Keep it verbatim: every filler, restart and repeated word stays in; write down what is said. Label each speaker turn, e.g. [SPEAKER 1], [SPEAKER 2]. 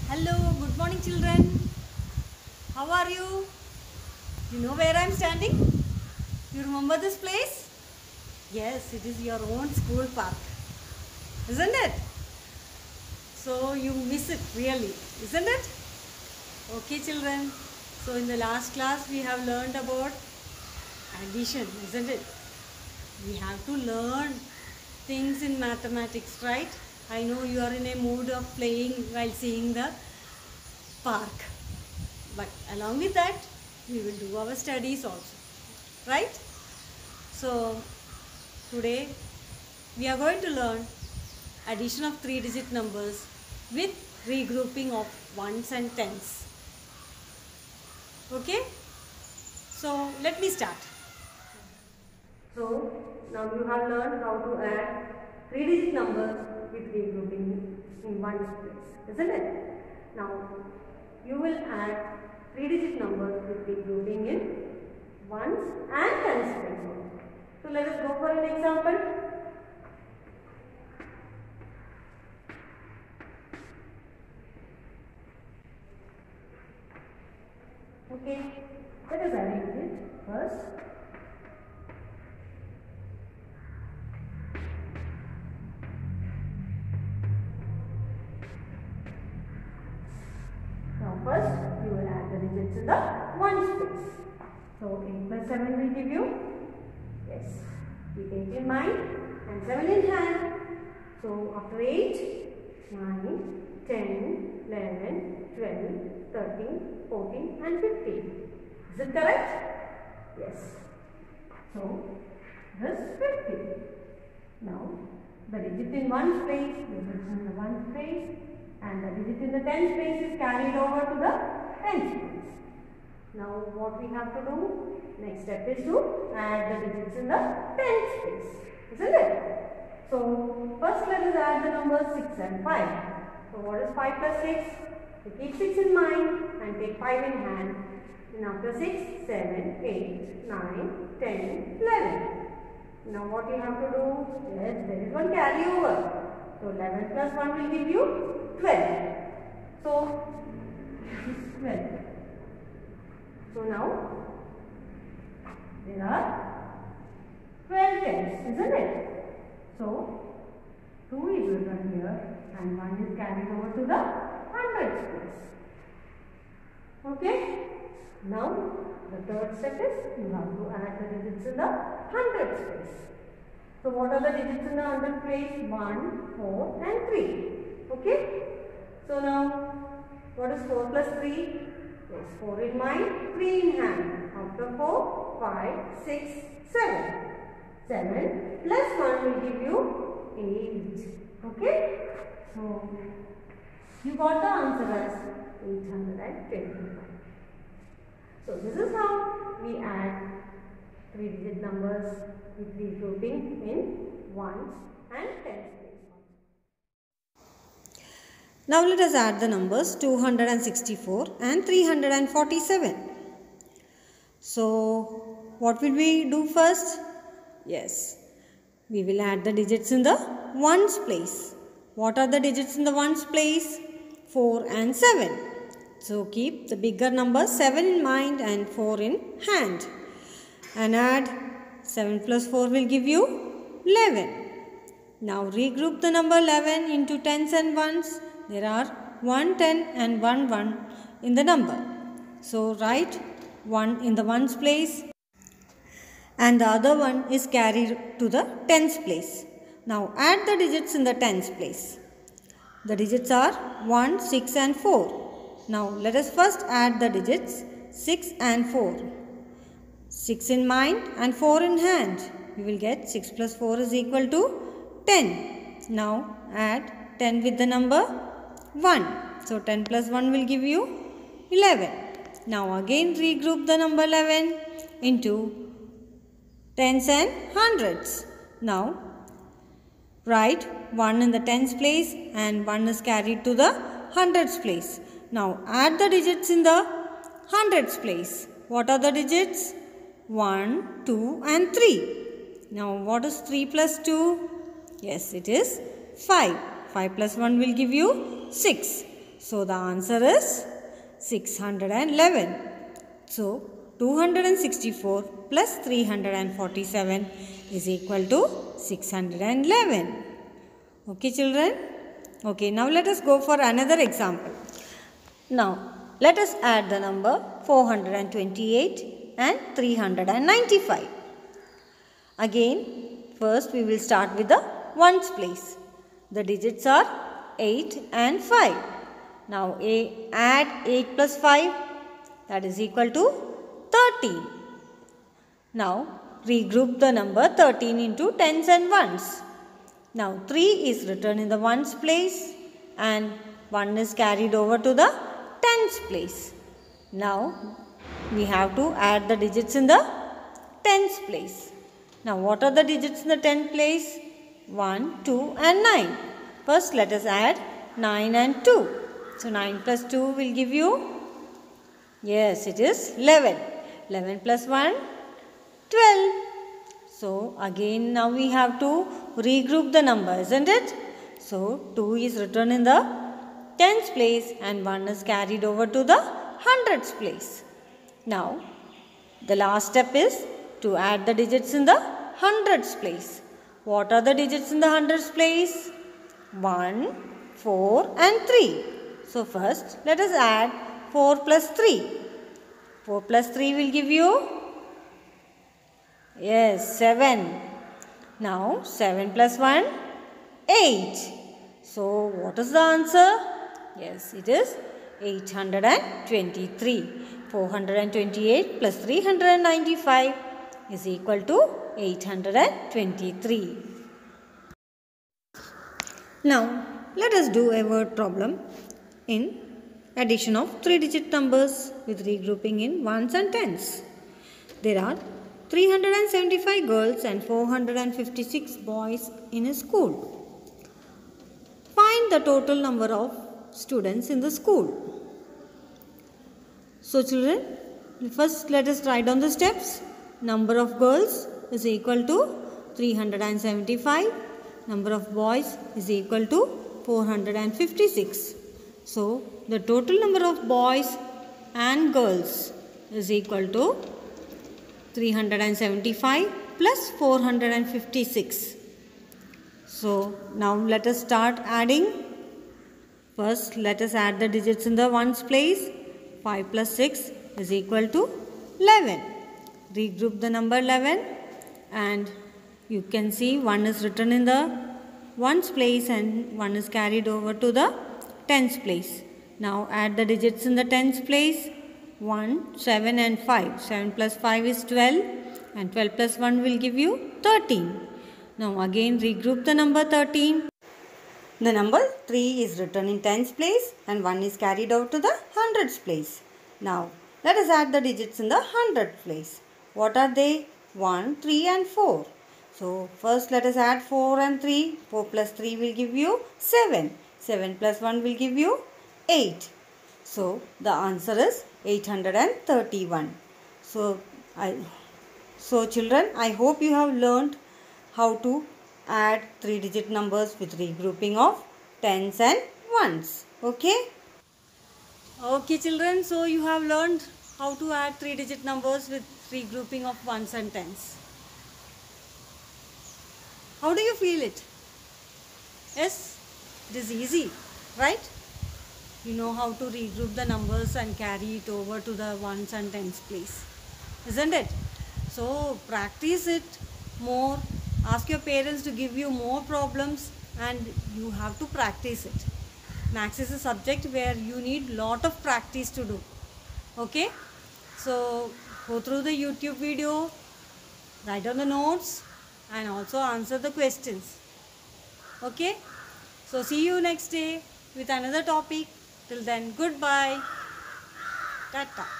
[SPEAKER 1] Hello, good morning children. How are you? You know where I am standing? You remember this place? Yes, it is your own school park. Isn't it? So you miss it really, isn't it? Okay children. So in the last class we have learned about addition, isn't it? We have to learn things in mathematics, right? I know you are in a mood of playing while seeing the park. But along with that, we will do our studies also, right? So today we are going to learn addition of three digit numbers with regrouping of ones and tens. Okay? So let me start. So now you have learned how to add three digit numbers with regrouping in ones place, isn't it? Now you will add three digit numbers with regrouping in ones and tens place. So let us go for an example. Okay, let us arrange it first. Now first you will add the digits in the ones place. So eight plus seven will give you, yes, we take in mind and seven in hand. So after eight, nine, ten, eleven, twelve, thirteen, fourteen and fifteen. Is it correct? Yes. So this fifty. Now the digit in ones place, the digit in the ones place, and the digit in the tens place is carried over to the tens place. Now what we have to do? Next step is to add the digits in the tens place, isn't it? So first let us add the numbers six and five. So what is five plus six? We keep six in mind and take five in hand. Then after six, seven, eight, nine, ten, eleven. Now what you have to do? Yes, there is one carry over. So eleven plus one will give you twelve. So this is twelve. So now there are twelve tens, isn't it? So two is written here and one is carried over to the hundreds place. Okay? Now the third step is you have to add the digits in the hundreds place. So what are the digits in the hundreds place? one, four and three. Okay? So now what is four plus three? Yes, four in mind, three in hand. After four, five, six, seven. seven plus one will give you eight. Okay? So you got the answer as eight hundred twenty-five. So this is how we add three digit numbers with regrouping in ones and tens place. Now let us add the numbers two hundred sixty-four and three hundred forty-seven. So what will we do first? Yes, we will add the digits in the ones place. What are the digits in the ones place? four and seven. So keep the bigger number seven in mind and four in hand. And add seven plus four will give you eleven. Now regroup the number eleven into tens and ones. There are one ten and one one in the number. So write one in the ones place and the other one is carried to the tens place. Now add the digits in the tens place. The digits are one, six and four. Now let us first add the digits six and four. six in mind and four in hand. You will get six plus four is equal to ten. Now add ten with the number one. So ten plus one will give you eleven. Now again regroup the number eleven into tens and hundreds. Now write one in the tens place and one is carried to the hundreds place. Now add the digits in the hundreds place. What are the digits? one, two and three. Now what is three plus two? Yes, it is five. five plus one will give you six. So the answer is six hundred eleven. So two hundred sixty-four plus three hundred forty-seven is equal to six hundred eleven. Okay children? Okay, now let us go for another example. Now let us add the number four hundred twenty-eight and three hundred ninety-five. Again, first we will start with the ones place. The digits are eight and five. Now a, add eight plus five, that is equal to thirteen. Now regroup the number thirteen into tens and ones. Now three is written in the ones place and one is carried over to the tens place. Now we have to add the digits in the tens place. Now what are the digits in the tens place? one, two and nine. First let us add nine and two. So nine plus two will give you, yes, it is eleven. eleven plus one, twelve. So again now we have to regroup the number, isn't it? So two is written in the tens place and one is carried over to the hundreds place. Now the last step is to add the digits in the hundreds place. What are the digits in the hundreds place? one, four and three. So first let us add four plus three. four plus three will give you, yes, seven. Now seven plus one, eight. So what is the answer? Yes, it is eight hundred twenty-three. four hundred twenty-eight plus three hundred ninety-five is equal to eight hundred twenty-three. Now let us do a word problem in addition of three digit numbers with regrouping in ones and tens. There are three hundred seventy-five girls and four hundred fifty-six boys in a school. Find the total number of students in the school. So children, first let us write down the steps. Number of girls is equal to three hundred seventy-five. Number of boys is equal to four hundred fifty-six. So the total number of boys and girls is equal to three hundred seventy-five plus four hundred fifty-six. So now let us start adding. First let us add the digits in the ones place. five plus six is equal to eleven. Regroup the number eleven and you can see one is written in the ones place and one is carried over to the tens place. Now add the digits in the tens place. one, seven and five. seven plus five is twelve and twelve plus one will give you thirteen. Now again regroup the number thirteen. The number three is written in tens place and one is carried over to the hundreds place. Now let us add the digits in the hundred place. What are they? one, three and four. So first let us add four and three. four plus three will give you seven. seven plus one will give you eight. So the answer is eight hundred thirty-one. So I so children, I hope you have learned how to add three digit numbers with regrouping of tens and ones. Okay? Okay children, so you have learned how to add three digit numbers with regrouping of ones and tens. How do you feel it? Yes, it is easy, right? You know how to regroup the numbers and carry it over to the ones and tens place, isn't it? So practice it more. Ask your parents to give you more problems and you have to practice it. Maths is a subject where you need lot of practice to do. Okay? So go through the YouTube video, write down the notes and also answer the questions. Okay? So see you next day with another topic. Till then, goodbye. Tata.